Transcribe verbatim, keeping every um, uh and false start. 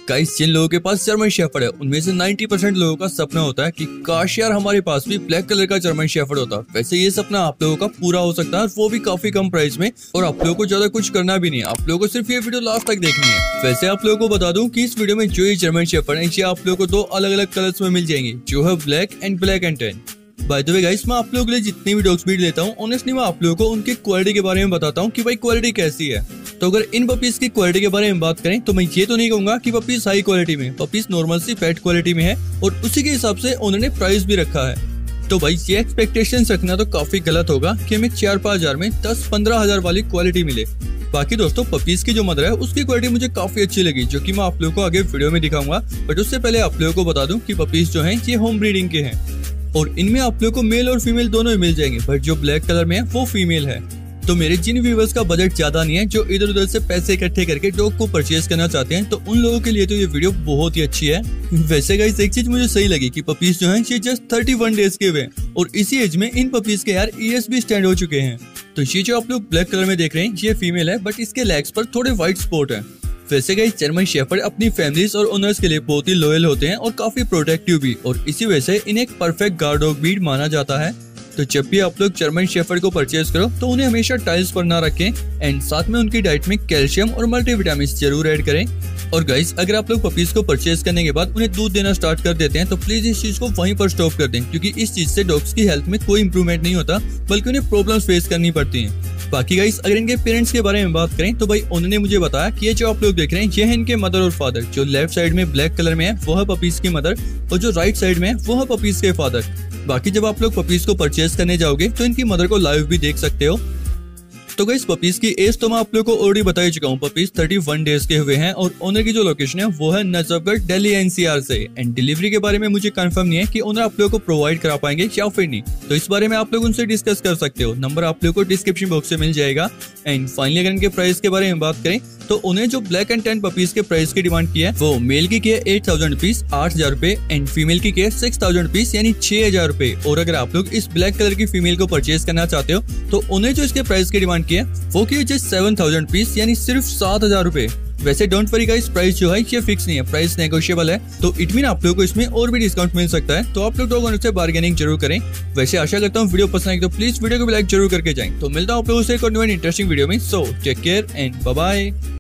Guys, जिन लोगों के पास German shepherd है उनमें से नब्बे परसेंट लोगों का सपना होता है कि काश यार हमारे पास भी ब्लैक कलर का जर्मन शेफर्ड होता। वैसे ये सपना आप लोगों का पूरा हो सकता है, वो भी काफी कम प्राइस में, और आप लोगों को ज्यादा कुछ करना भी नहीं है। आप लोगों को सिर्फ ये वीडियो लास्ट तक देखनी है। वैसे आप लोगों को बता दूं कि इस वीडियो में जो ये जर्मन शेफर्ड है ये आप लोगों को दो अलग अलग कलर्स में मिल जाएंगे, जो है black and black and tan. By the way guys, मैं आप लोगों के लिए जितनी भी डॉग्स ब्रीड लेता हूँ ऑनेस्टली मैं आप लोगों को उनकी क्वालिटी के बारे में बताता हूँ कि भाई क्वालिटी कैसी है। तो अगर इन पपीज की क्वालिटी के बारे में बात करें तो मैं ये तो नहीं कहूंगा कि पपीज हाई क्वालिटी में, पपीज नॉर्मल सी पेट क्वालिटी में है और उसी के हिसाब से उन्होंने प्राइस भी रखा है। तो भाई ये एक्सपेक्टेशन रखना तो काफी गलत होगा कि हमें चार पाँच हजार में दस पंद्रह हजार वाली क्वालिटी मिले। बाकी दोस्तों, पपीज की जो मदर है उसकी क्वालिटी मुझे काफी अच्छी लगी, जो कि मैं आप लोगों को आगे वीडियो में दिखाऊंगा। बट उससे पहले आप लोगों को बता दूं कि पपीज जो हैं ये होम ब्रीडिंग के हैं और इनमें आप लोगों को मेल और फीमेल दोनों ही मिल जाएंगे, बट जो ब्लैक कलर में है वो फीमेल है। तो मेरे जिन व्यूवर्स का बजट ज्यादा नहीं है, जो इधर उधर से पैसे इकट्ठे करके डॉग को परचेज करना चाहते हैं, तो उन लोगों के लिए तो ये वीडियो बहुत ही अच्छी है। वैसे गाइस, एक चीज मुझे सही लगी कि पपीज जो हैं ये जस्ट इकतीस डेज के हुए और इसी एज में इन पपीज के यार ईयर्स भी स्टैंड हो चुके हैं। तो ये जो आप लोग ब्लैक कलर में देख रहे हैं ये फीमेल है, बट इसके लेग्स पर थोड़े व्हाइट स्पॉट है। वैसे गाइस, जर्मन शेफर्ड अपनी फैमिलीज और ओनर्स के लिए बहुत ही लॉयल होते हैं और काफी प्रोटेक्टिव भी, और इसी वजह से इन्हें एक परफेक्ट गार्ड डॉग ब्रीड माना जाता है। तो जब भी आप लोग जर्मन शेफर्ड को परचेज करो तो उन्हें हमेशा टाइल्स पर ना रखें एंड साथ में उनकी डाइट में कैल्शियम और मल्टीविटामिन जरूर ऐड करें। और गाइस, अगर आप लोग पपीज को परचेज करने के बाद उन्हें दूध देना स्टार्ट कर देते हैं तो प्लीज इस चीज को वहीं पर स्टॉप कर दें, क्योंकि इस चीज से डॉग्स की हेल्थ में कोई इंप्रूवमेंट नहीं होता, बल्कि उन्हें प्रॉब्लम्स फेस करनी पड़ती हैं। बाकी गाइस, अगर इनके पेरेंट्स के बारे में बात करें तो भाई उन्होंने मुझे बताया कि ये जो आप लोग देख रहे हैं ये है इनके मदर और फादर। जो लेफ्ट साइड में ब्लैक कलर में है वो है पपीज की मदर और जो राइट साइड में है वो है पपीज के फादर। बाकी जब आप लोग पपीज को परचेज करने जाओगे तो इनकी मदर को लाइव भी देख सकते हो। तो गाइस, पपीज की एज तो मैं आप लोगों को ऑलरेडी बता ही चुका हूँ। पपीज इकतीस डेज के हुए हैं और ओनर की जो लोकेशन है वो है नजफगढ़, दिल्ली एनसीआर से। एंड डिलीवरी के बारे में मुझे कंफर्म नहीं है कि ओनर आप लोगों को प्रोवाइड करा पाएंगे या फिर नहीं, तो इस बारे में आप लोग उनसे डिस्कस कर सकते हो। नंबर आप लोगों को डिस्क्रिप्शन बॉक्स से मिल जाएगा। एंड फाइनली अगर इनके प्राइस के बारे में बात करें तो उन्हें जो ब्लैक एंड टैन पपीज के प्राइस की डिमांड की है वो मेल की की है एट थाउजेंड रुपीज आठ हजार रुपए एंड फीमेल की की है सिक्स थाउजेंड रुपीज यानी छह हजार रुपए। और अगर आप लोग इस ब्लैक कलर की फीमेल को परचेज करना चाहते हो तो उन्हें जो इसके प्राइस की डिमांड की है वो की है सेवन थाउजेंड रुपीज यानी सिर्फ सात हजार रुपए। वैसे डोंट वरी गाइस, प्राइस जो है ये फिक्स नहीं है, प्राइस नेगोशिएबल है, तो इट मीन आप लोगों को इसमें और भी डिस्काउंट मिल सकता है। तो आप लोग डॉग ओनर से बार्गेनिंग जरूर करें। वैसे आशा करता हूँ वीडियो पसंद आई तो प्लीज वीडियो को भी लाइक जरूर करके जाएं। तो मिलता हूँ आप लोगों से एक और न्यू इंटरेस्टिंग वीडियो में। So take care and bye bye.